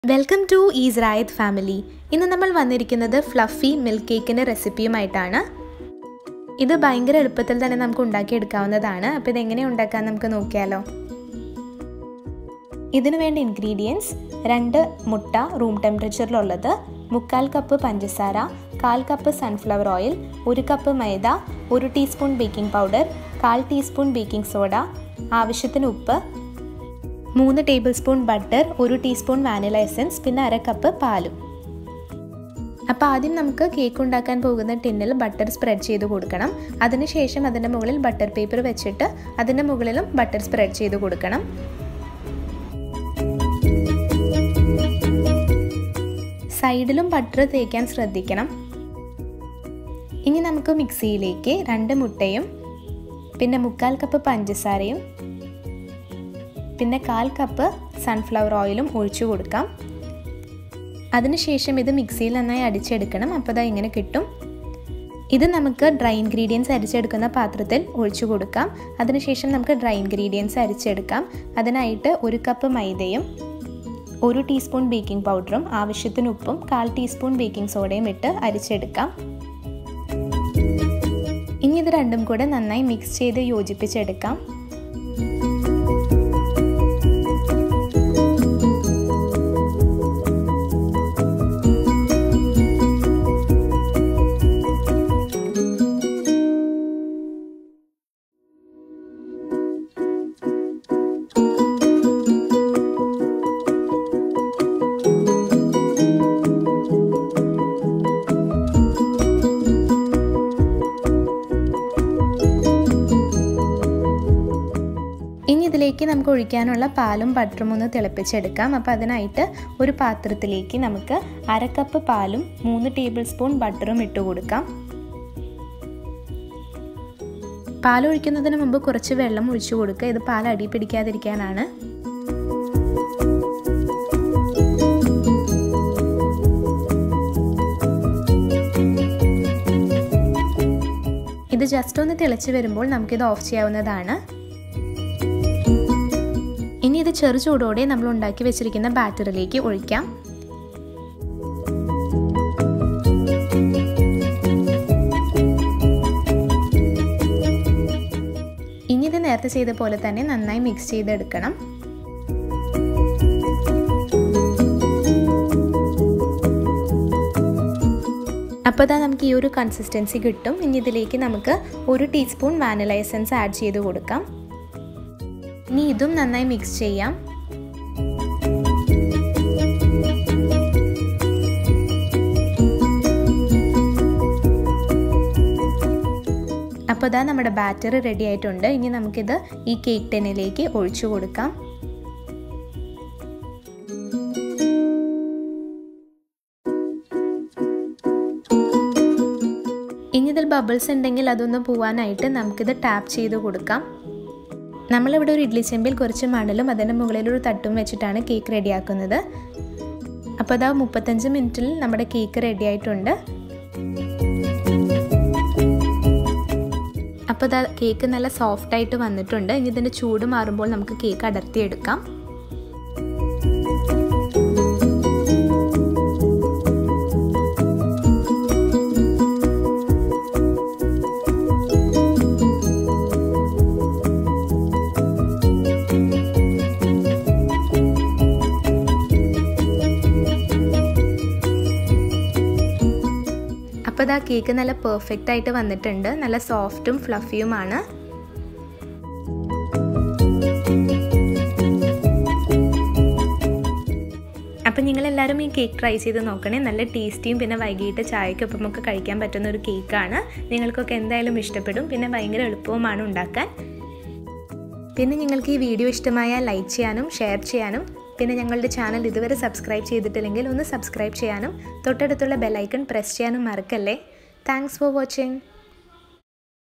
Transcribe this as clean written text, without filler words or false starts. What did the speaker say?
Welcome to ഈസ്രായത് family. ഇന്ന് നമ്മൾ വന്നിരിക്കുന്നത് ഫ്ലഫി മിൽക്ക് കേക്കിൻ്റെ റെസിപ്പിയുമായിട്ടാണ്. ഇത് ഭയങ്കര എളുപ്പത്തിൽ തന്നെ നമുക്ക് ഉണ്ടാക്കിയെടുക്കാവുന്നതാണ്. അപ്പോൾ ഇതെങ്ങനെ ഉണ്ടാക്കാൻ നമുക്ക് നോക്കിയാലോ. ഇതിനു വേണ്ട ഇൻഗ്രീഡിയൻസ്: 2 മുട്ട റൂം ടെമ്പറേച്ചറിലുള്ളത്, 1/4 കപ്പ് പഞ്ചസാര, 1/4 cup sunflower oil, 1 cup maida, 1 teaspoon baking powder, 1/4 teaspoon baking soda, ആവശ്യത്തിന് ഉപ്പ്, 3 table spoon butter, 1 teaspoon vanilla essence, പിന്നെ 1/2 കപ്പ് പാലും. അപ്പോൾ ആദ്യം നമുക്ക് കേക്ക് ഉണ്ടാക്കാൻ പോകുന്ന ടിന്നിൽ ബട്ടർ സ്പ്രെഡ് ചെയ്ത് കൊടുക്കണം. അതിനുശേഷം അതിൻ്റെ മുകളിൽ ബട്ടർ പേപ്പർ വെച്ചിട്ട് അതിൻ്റെ മുകളിലും ബട്ടർ സ്പ്രെഡ് ചെയ്ത് കൊടുക്കണം. സൈഡിലും ബട്ടർ തേക്കാൻ ശ്രദ്ധിക്കണം. ഇനി നമുക്ക് മിക്സിയിലേക്ക് 2 മുട്ടയും പിന്നെ 1/4 കപ്പ് പഞ്ചസാരയും പിന്നെ 1/4 കപ്പ് സൺഫ്ലവർ ഓയിലും ഒഴിച്ചു കൊടുക്കാം. അതിനുശേഷം ഇത് മിക്സിയിൽ നന്നായി അടിച്ചെടുക്കണം. അപ്പോൾ അത് ഇങ്ങനെ കിട്ടും. ഇത് നമുക്ക് ഡ്രൈ ഇൻഗ്രീഡിയൻസ് അരിച്ചെടുക്കുന്ന പാത്രത്തിൽ ഒഴിച്ചു കൊടുക്കാം. അതിനുശേഷം നമുക്ക് ഡ്രൈ ഇൻഗ്രീഡിയൻസ് അരിച്ചെടുക്കാം. അതിനായിട്ട് 1 കപ്പ് മൈദയും 1 ടീസ്പൂൺ ബേക്കിംഗ് പൗഡറും ആവശ്യത്തിന് ഉപ്പും 1/4 ടീസ്പൂൺ ബേക്കിംഗ് സോഡയും ഇട്ട് അരിച്ചെടുക്കാം. ഇനി ഇത് രണ്ടും കൂടെ നന്നായി മിക്സ് ചെയ്ത് യോജിപ്പിച്ചെടുക്കാം. ഇനി ഇതിലേക്ക് നമുക്ക് ഒഴിക്കാനുള്ള പാലും ബട്ടറും ഒന്ന് തിളപ്പിച്ചെടുക്കാം. അപ്പോൾ അതിനായിട്ട് ഒരു പാത്രത്തിലേക്ക് നമുക്ക് 1/2 കപ്പ് പാലും 3 ടേബിൾ സ്പൂൺ ബട്ടറും ഇട്ട് കൊടുക്കാം. പാൽ ഒഴിക്കുന്നതിന് മുമ്പ് കുറച്ച് വെള്ളം ഒഴിച്ചു കൊടുക്കുക. ഇത് പാൽ അടി പിടിക്കാതിരിക്കാനാണ്. ഇത് ജസ്റ്റ് ഒന്ന് തിളച്ച് വരുമ്പോൾ നമുക്കിത് ഓഫ് ചെയ്യാവുന്നതാണ്. ഇനി ഇത് ചെറു ചൂടോടെ നമ്മൾ ഉണ്ടാക്കി വെച്ചിരിക്കുന്ന ബാറ്ററിലേക്ക് ഒഴിക്കാം. ഇനി ഇത് നേരത്തെ ചെയ്ത പോലെ തന്നെ നന്നായി മിക്സ് ചെയ്തെടുക്കണം. അപ്പോൾ ഇതാ നമുക്ക് ഈ ഒരു കൺസിസ്റ്റൻസി കിട്ടും. ഇനി ഇതിലേക്ക് നമുക്ക് 1 ടീസ്പൂൺ വാനില എസൻസ് ആഡ് ചെയ്ത് കൊടുക്കാം. ഇനി ഇതും നന്നായി മിക്സ് ചെയ്യാം. അപ്പോൾ ഇതാ നമ്മുടെ ബാറ്റർ റെഡി ആയിട്ടുണ്ട്. ഇനി നമുക്കിത് ഈ കേക്ക് ടിന്നിലേക്ക് ഒഴിച്ചു കൊടുക്കാം. ഇനി ഇതിൽ ബബിൾസ് ഉണ്ടെങ്കിൽ അതൊന്ന് പോവാനായിട്ട് നമുക്കിത് ടാപ്പ് ചെയ്ത് കൊടുക്കാം. നമ്മളിവിടെ ഒരു ഇഡ്ലി ചെമ്പിൽ കുറച്ച് മണലും അതിൻ്റെ മുകളിലൊരു തട്ടും വെച്ചിട്ടാണ് കേക്ക് റെഡിയാക്കുന്നത്. അപ്പോൾ അതാ 35 മിനിറ്റിൽ നമ്മുടെ കേക്ക് റെഡി ആയിട്ടുണ്ട്. അപ്പോൾ അതാ കേക്ക് നല്ല സോഫ്റ്റായിട്ട് വന്നിട്ടുണ്ട്. ഇനി ഇതിൻ്റെ ചൂട് മാറുമ്പോൾ നമുക്ക് കേക്ക് അടർത്തിയെടുക്കാം. അപ്പോൾ ഇതാ കേക്ക് നല്ല പെർഫെക്റ്റ് ആയിട്ട് വന്നിട്ടുണ്ട്. നല്ല സോഫ്റ്റും ഫ്ലഫിയുമാണ്. അപ്പം നിങ്ങളെല്ലാവരും ഈ കേക്ക് ട്രൈ ചെയ്ത് നോക്കണേ. നല്ല ടേസ്റ്റിയും പിന്നെ വൈകിട്ട് ചായക്കൊപ്പമൊക്കെ കഴിക്കാൻ പറ്റുന്ന ഒരു കേക്കാണ്. നിങ്ങൾക്കൊക്കെ എന്തായാലും ഇഷ്ടപ്പെടും. പിന്നെ ഭയങ്കര എളുപ്പവുമാണ് ഉണ്ടാക്കാൻ. പിന്നെ നിങ്ങൾക്ക് ഈ വീഡിയോ ഇഷ്ടമായാൽ ലൈക്ക് ചെയ്യാനും ഷെയർ ചെയ്യാനും പിന്നെ ഞങ്ങളുടെ ചാനൽ ഇതുവരെ സബ്സ്ക്രൈബ് ചെയ്തിട്ടില്ലെങ്കിൽ ഒന്ന് സബ്സ്ക്രൈബ് ചെയ്യാനും തൊട്ടടുത്തുള്ള ബെൽ ഐക്കൺ പ്രസ് ചെയ്യാനും മറക്കല്ലേ. Thanks for watching.